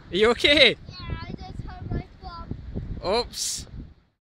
Are you okay? Yeah, I just hurt my thumb. Oops.